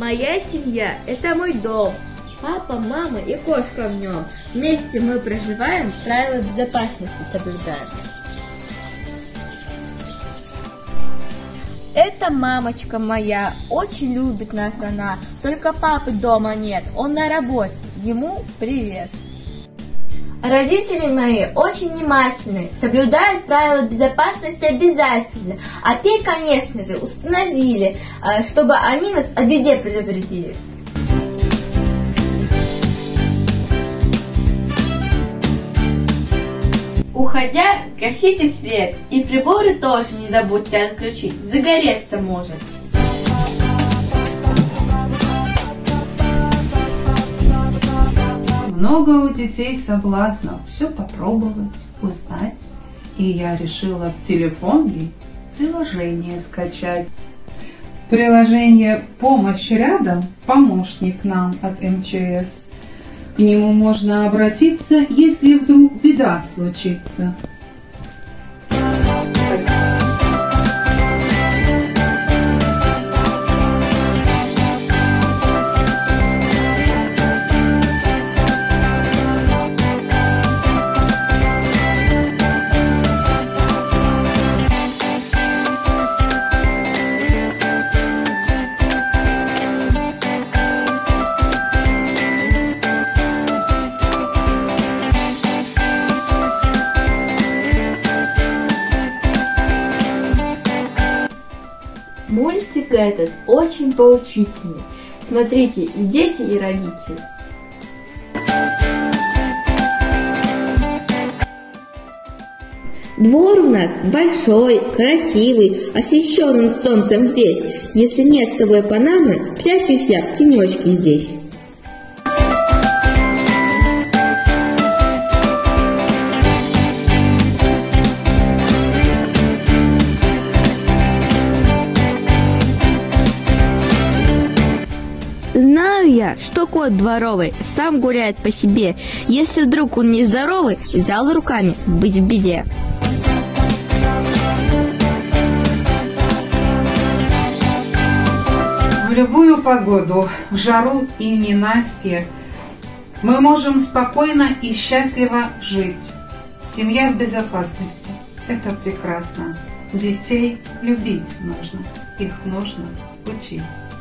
Моя семья – это мой дом. Папа, мама и кошка в нем. Вместе мы проживаем, правила безопасности соблюдаем. Это мамочка моя, очень любит нас она. Только папы дома нет, он на работе. Ему привет. Родители мои очень внимательны, соблюдают правила безопасности обязательно. А ты, конечно же, установили, чтобы они нас о беде предупредили. Уходя, гасите свет, и приборы тоже не забудьте отключить, загореться может. Много у детей соблазнов все попробовать, узнать. И я решила в телефоне приложение скачать. Приложение «Помощь рядом» – помощник нам от МЧС. К нему можно обратиться, если вдруг беда случится. Мультик этот очень поучительный. Смотрите и дети, и родители. Двор у нас большой, красивый, освещен солнцем весь. Если нет с собой панамы, прячусь я в тенечке здесь. Знаю я, что кот дворовый сам гуляет по себе. Если вдруг он нездоровый, взял руками быть в беде. В любую погоду, в жару и ненастье, мы можем спокойно и счастливо жить. Семья в безопасности. Это прекрасно. Детей любить нужно. Их нужно учить.